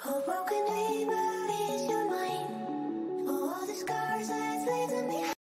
Oh, broken dream, is your mind? All the scars that's leaving behind.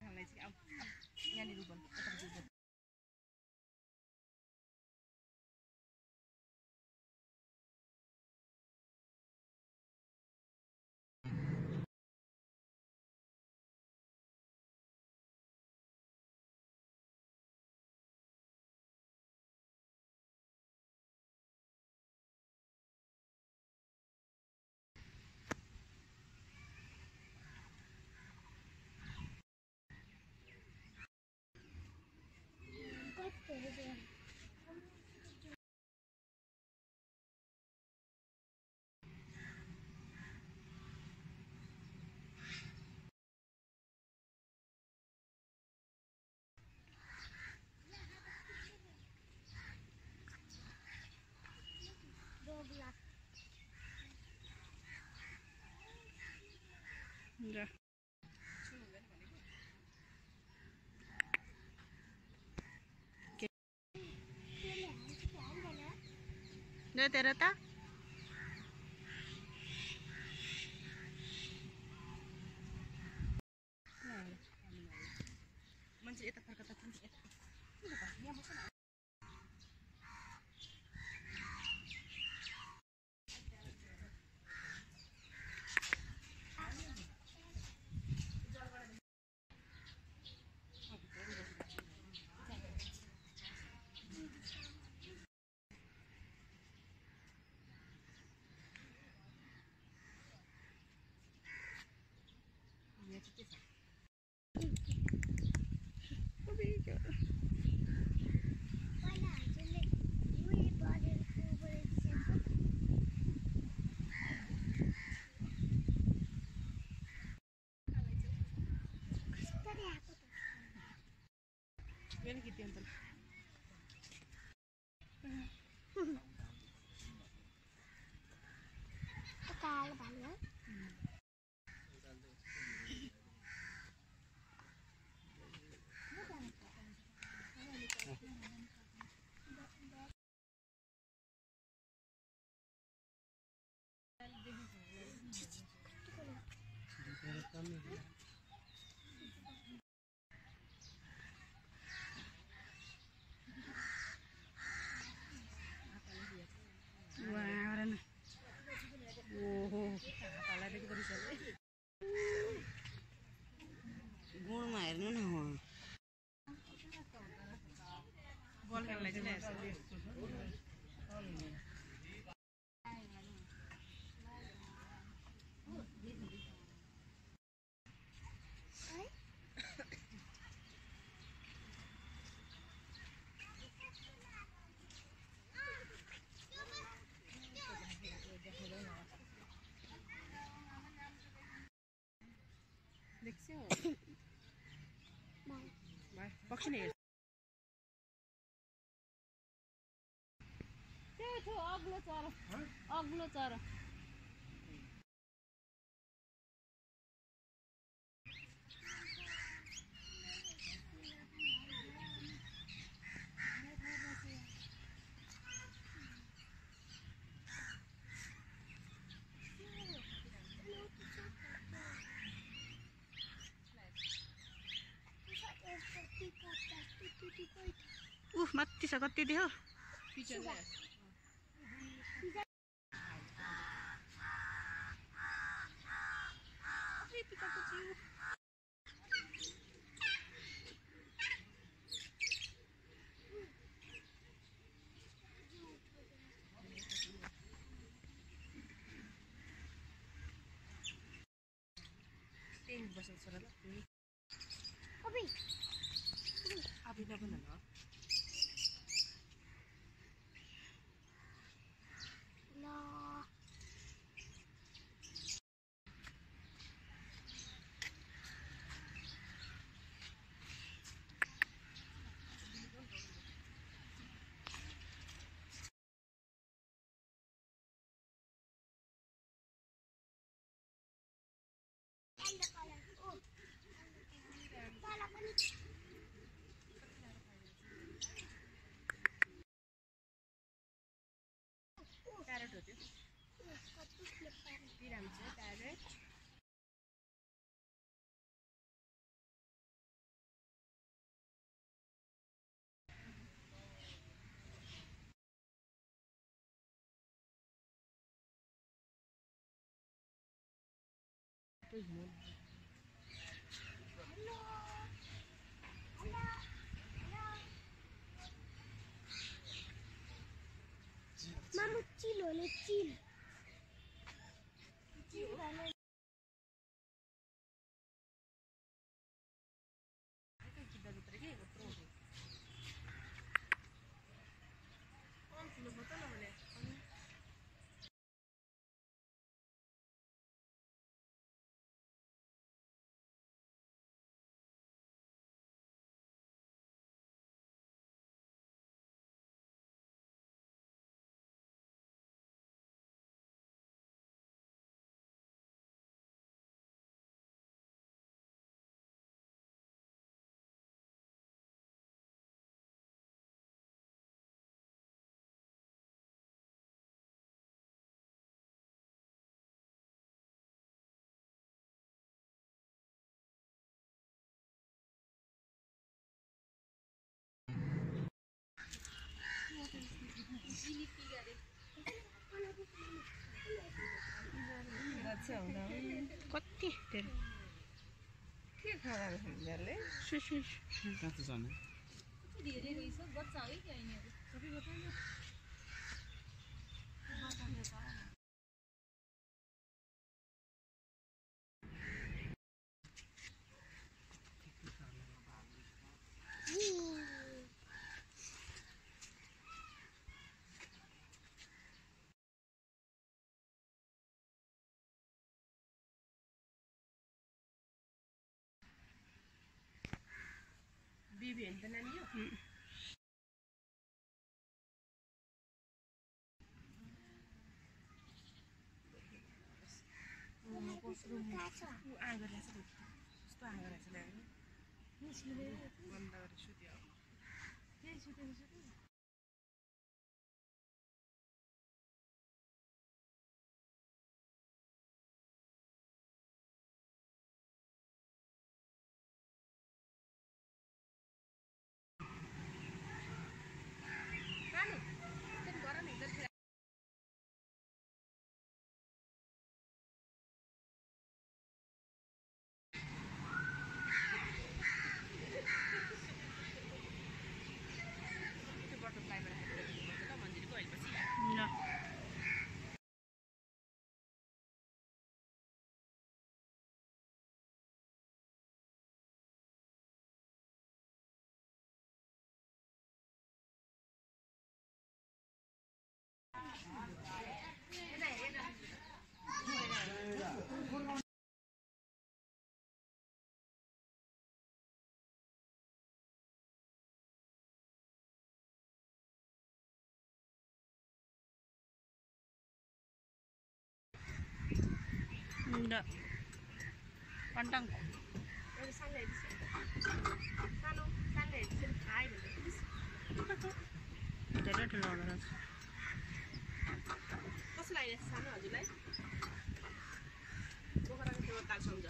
Ja. Đưa tiền ta. Masih itu perkata terus itu. Dia bosan. Ini gitu yang tuh. Kalau banyak. Wah, orang. Oh, kepala dia juga bisa. Gul main mana ho? Gol kan lagi nih. Leksio. Bye. Bakşine. त्यो अग्लो चरा अग्लो चरा माथि छ कति देख्यो बसेको छ र अबि अबि न भन न Mama, chill, let's chill. कति धेरै के खाना खान्छले सुसुस कति छ नि धेरै रहेछ बच्चा है के हैन सबै बताउनु Bibi ente nani yo? Enggak. Pantang. Jadi dulu terus. कसलाई सानो हजुरलाई पोखराको त्यो ताल सम्झ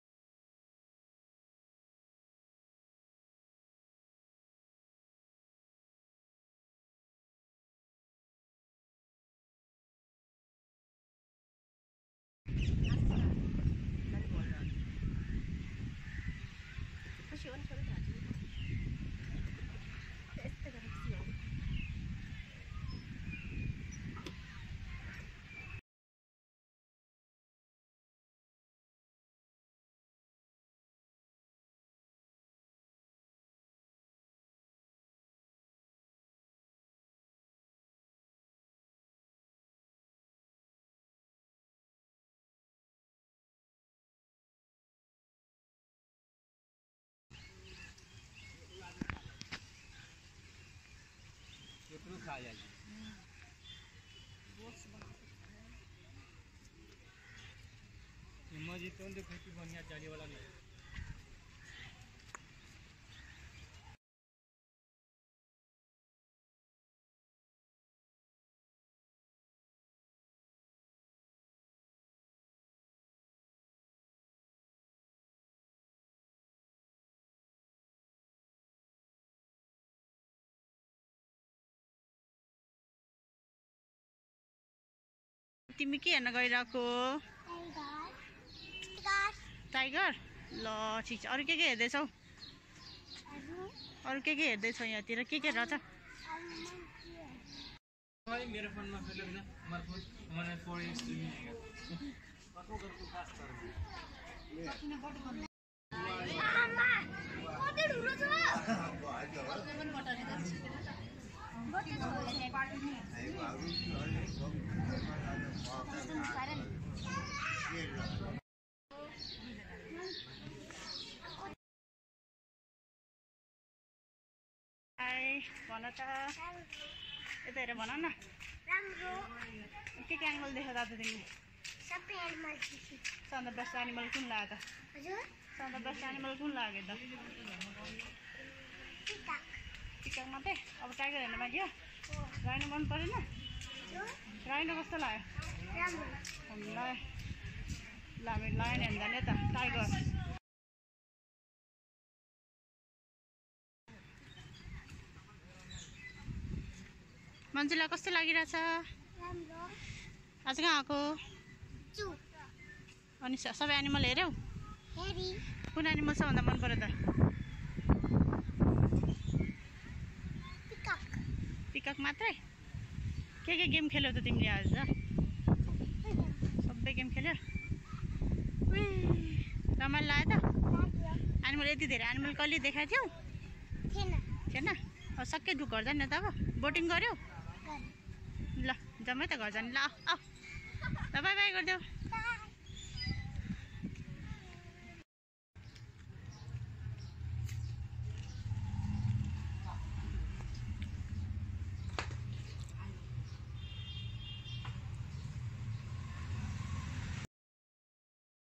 त्यत्रो खाया मस्जिद तो खेती बढ़िया चले वाला नहीं। तिमी के हेर्न गइरहेको? टाइगर। ल ठिक छ। अरू के हेर्दैछौ? अरू के हेर्दैछौ यहाँतिर? के रहेछ? मेरो फोनमा फेरि हैन मार्फत मैले 4x हाय भन त यता हेर भन न राम्रो के एनिमल देख्यौ दाजु तिमीले? सबै एनिमल देखे। सबभन्दा बेस्ट एनिमल कुन लाग्यो त? हजुर सबभन्दा बेस्ट एनिमल कुन लाग्यो त? पिकक पिकक मात्रै? अब टाइगर हेर्न माग्यो? राइनो मन परेन? राइनो कस्तो लाग्यो? राम्रो हामीलाई ल हामी लायन हेर्न जाने त टाइगर। मान्छेलाई कस्तो लागिरहेछ? राम्रो आज कहाँ आएको? जू अनि सबै एनिमल हेऱ्यौ? हेरी कुन एनिमल सबभन्दा मन पर्यो त? पिकक पिकक मात्रै? के गेम खेल्यौ त तिमीले आज? सबै गेम खेल्यौ? रमाइलो लाग्यो त? लाग्यो एनिमल यति धेरै एनिमल कहिले देखाएको थियौ? थिएन अब सबै ढुक घर जाने त अब बोटिङ गर्यौ? गरे ल जम्मै त घर जाने ल आऊ ल बाई बाई गरिदेऊ।